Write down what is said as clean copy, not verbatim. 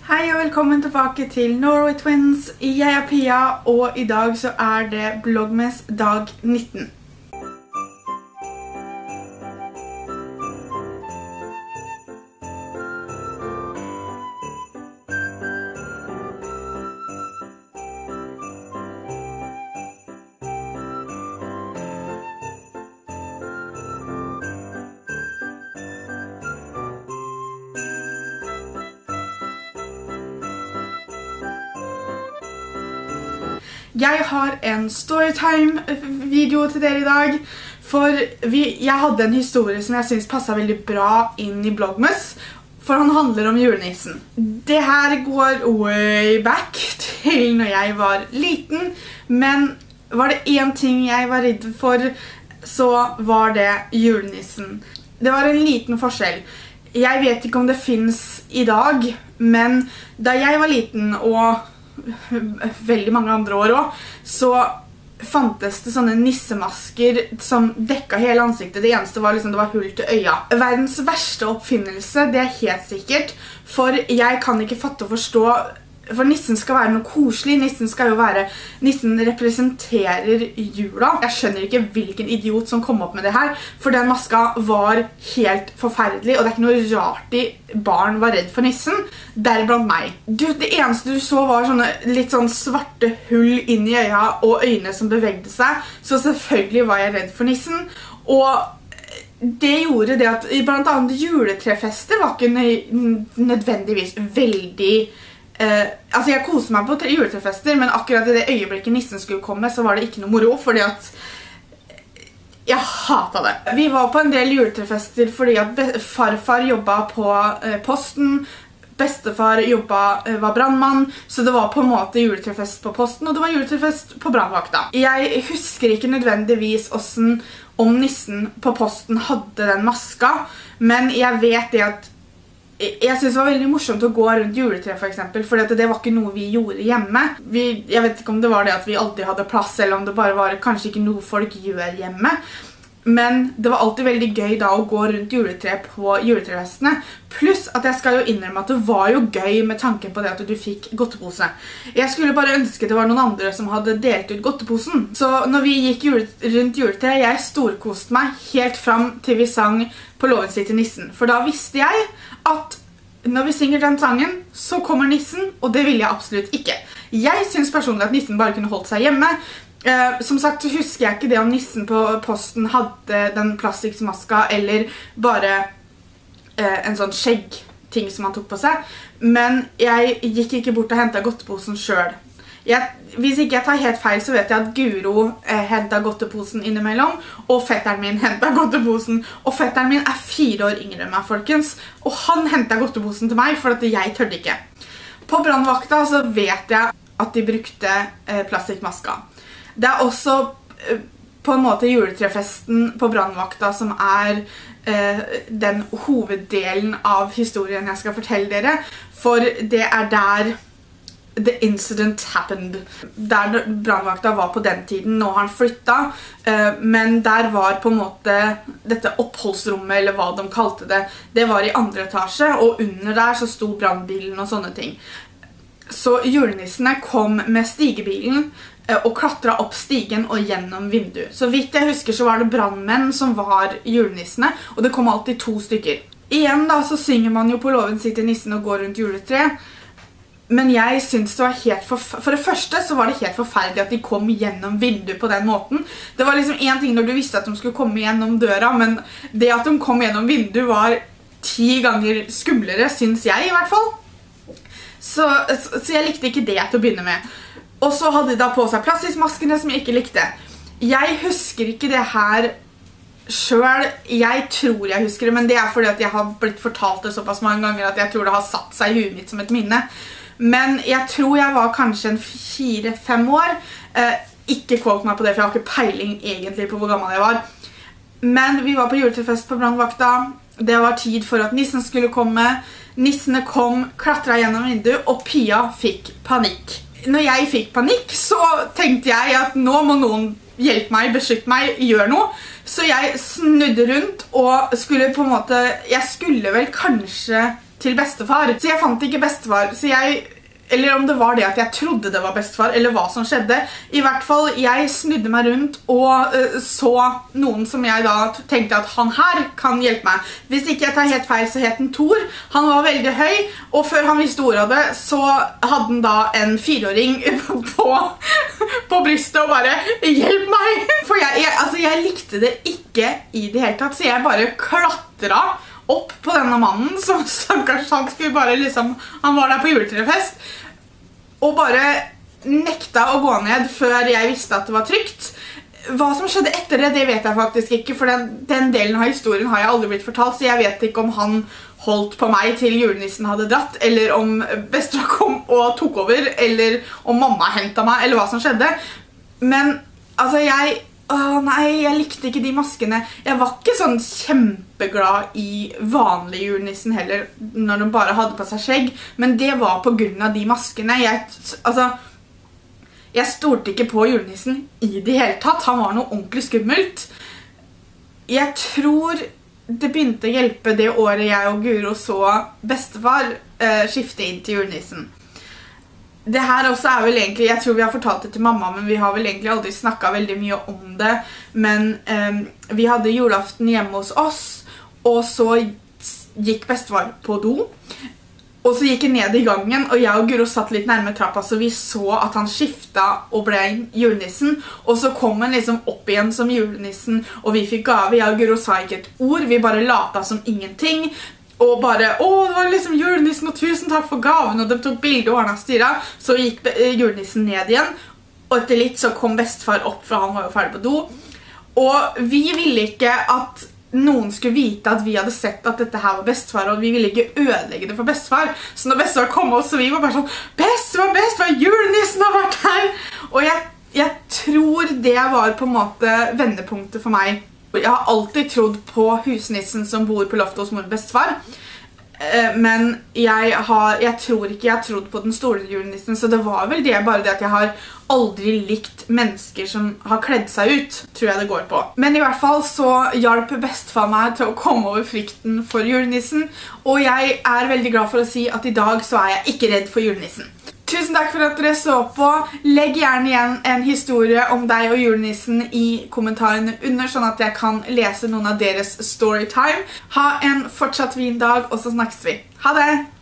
Hei og velkommen tilbake til Norway Twins. Jeg er Pia, og i dag så er det Vlogmas dag 19. Jeg har en storytime-video til dere i dag, for jeg hadde en historie som jeg synes passet veldig bra inn i Vlogmas, for han handler om julenissen. Det her går way back til når jeg var liten, men var det en ting jeg var redd for, så var det julenissen. Det var en liten forskjell. Jeg vet ikke om det finnes i dag, men da jeg var liten og veldig mange andre år også, så fantes det sånne nissemasker som dekket hele ansiktet. Det eneste var liksom, det var hull til øya. Verdens verste oppfinnelse, det er helt sikkert, for jeg kan ikke fatte og forstå, for nissen skal være noe koselig. Nissen representerer jula. Jeg skjønner ikke hvilken idiot som kom opp med det her, for den maska var helt forferdelig, og det er ikke noe rart barn var redd for nissen, deriblant meg. Det eneste du så var sånne litt sånn svarte hull inn i øya, og øyne som bevegde seg, så selvfølgelig var jeg redd for nissen, og det gjorde det at blant annet juletrefester var ikke nødvendigvis veldig altså jeg koste meg på juletrefester, men akkurat i det øyeblikket nissen skulle komme, så var det ikke noe moro, fordi at jeg hatet det. Vi var på en del juletrefester fordi at farfar jobbet på posten, bestefar var brandmann, så det var på en måte juletrefest på posten, og det var juletrefest på brandvakta. Jeg husker ikke nødvendigvis om nissen på posten hadde den maska, men jeg vet det at jeg synes det var veldig morsomt å gå rundt juletre for eksempel, for det var ikke noe vi gjorde hjemme. Jeg vet ikke om det var det at vi alltid hadde plass, eller om det bare var kanskje ikke noe folk gjør hjemme. Men det var alltid veldig gøy da å gå rundt juletre på juletrefestene. Pluss at jeg skal jo innrømme at det var jo gøy med tanken på det at du fikk godtepose. Jeg skulle bare ønske det var noen andre som hadde delt ut godteposen. Så når vi gikk rundt juletre, jeg storkoste meg helt fram til vi sang På låven sitter nissen. For da visste jeg at når vi synger den sangen, så kommer nissen, og det ville jeg absolutt ikke. Jeg synes personlig at nissen bare kunne holdt seg hjemme. Som sagt så husker jeg ikke det om nissen på posten hadde den plastikkmaska, eller bare en sånn skjeggting som han tok på seg. Men jeg gikk ikke bort og hentet godteposen selv. Hvis ikke jeg tar helt feil, så vet jeg at Guro hentet godteposen innimellom, og fetteren min hentet godteposen. Og fetteren min er 4 år yngre enn meg, folkens. Og han hentet godteposen til meg, for at jeg tørde ikke. På brandvakta så vet jeg at de brukte plastikkmaska. Det er også på en måte juletrefesten på brandvakta som er den hoveddelen av historien jeg skal fortelle dere. For det er der the incident happened. Der brandvakta var på den tiden, nå har han flyttet, men der var på en måte dette oppholdsrommet, eller hva de kalte det, det var i 2. etasje, og under der så sto brandbilen og sånne ting. Så julenissene kom med stigebilen, og klatret opp stigen og gjennom vinduet. Så vidt jeg husker så var det brandmenn som var julenissene, og det kom alltid 2 stykker. Igjen da så synger man jo På låven sitter nissen og går rundt juletre, men jeg synes det var for det første så var det helt forferdelig at de kom gjennom vinduet på den måten. Det var liksom en ting når du visste at de skulle komme gjennom døra, men det at de kom gjennom vinduet var 10 ganger skumlere, synes jeg i hvert fall. Så jeg likte ikke det til å begynne med. Og så hadde de da på seg plastikkmaskene som jeg ikke likte. Jeg husker ikke det her selv. Jeg tror jeg husker det, men det er fordi at jeg har blitt fortalt det såpass mange ganger at jeg tror det har satt seg i huet mitt som et minne. Men jeg tror jeg var kanskje 4-5 år. Ikke kvålt meg på det, for jeg har ikke peiling egentlig på hvor gammel jeg var. Men vi var på juletrefest på brandvakta. Det var tid for at nissen skulle komme. Nissene kom, klatret gjennom vinduet, og Pia fikk panikk. Når jeg fikk panikk, så tenkte jeg at nå må noen hjelpe meg, beskytte meg, gjøre noe. Så jeg snudde rundt og skulle på en måte, jeg skulle vel kanskje til bestefar. Så jeg fant ikke bestefar, eller om det var det at jeg trodde det var bestefar, eller hva som skjedde. I hvert fall, jeg snudde meg rundt og så noen som jeg da tenkte at han her kan hjelpe meg. Hvis ikke jeg tar helt feil, så het han Thor. Han var veldig høy, og før han visste ordet av det, så hadde han da en 4-åring på brystet og bare «Hjelp meg!» For jeg likte det ikke i det hele tatt, så jeg bare klatret opp på denne mannen, som stakkars han skulle bare han var der på juletrefest, og bare nekta å gå ned før jeg visste at det var trygt. Hva som skjedde etter det vet jeg faktisk ikke, for den delen av historien har jeg aldri blitt fortalt, så jeg vet ikke om han holdt på meg til julenissen hadde dratt, eller om bestefar kom og tok over, eller om mamma hentet meg, eller hva som skjedde. Men altså jeg likte ikke de maskene. Jeg var ikke sånn kjempeglad i vanlig julenissen heller, når de bare hadde på seg skjegg, men det var på grunn av de maskene. Jeg stolte ikke på julenissen i det hele tatt. Han var noe ordentlig skummelt. Jeg tror det begynte å hjelpe det året jeg og Guro så bestefar skifte inn til julenissen. Det her også vel egentlig, jeg tror vi har fortalt det til mamma, men vi har vel egentlig aldri snakket veldig mye om det. Men vi hadde julaften hjemme hos oss, og så gikk bestefar på do. Og så gikk jeg ned i gangen, og jeg og Guro satt litt nærme trappa, så vi så at han skiftet og ble julenissen. Og så kom han opp igjen som julenissen, og vi fikk gave. Jeg og Guro sa ikke et ord, vi bare lata som ingenting. Og bare, det var julenissen, og tusen takk for gaven, og de tok bilde og ordnet styret. Så gikk julenissen ned igjen, og etter litt så kom bestefar opp, for han var jo ferdig på do. Og vi ville ikke at noen skulle vite at vi hadde sett at dette her var bestefar, og vi ville ikke ødelegge det for bestefar. Så når bestefar kom oss, så vi var bare sånn, bestefar, julenissen har vært her! Og jeg tror det var på en måte vendepunktet for meg. Jeg har alltid trodd på husnissen som bor på loftet hos mor og bestefar, men jeg tror ikke jeg har trodd på den store julenissen, så det var vel bare det at jeg har aldri likt mennesker som har kledd seg ut, tror jeg det går på. Men i hvert fall så hjalp bestefar meg til å komme over frykten for julenissen, og jeg er veldig glad for å si at i dag så er jeg ikke redd for julenissen. Tusen takk for at dere så på. Legg gjerne igjen en historie om deg og julenissen i kommentarene under, sånn at jeg kan lese noen av deres storytime. Ha en fortsatt fin dag, og så snakkes vi. Ha det!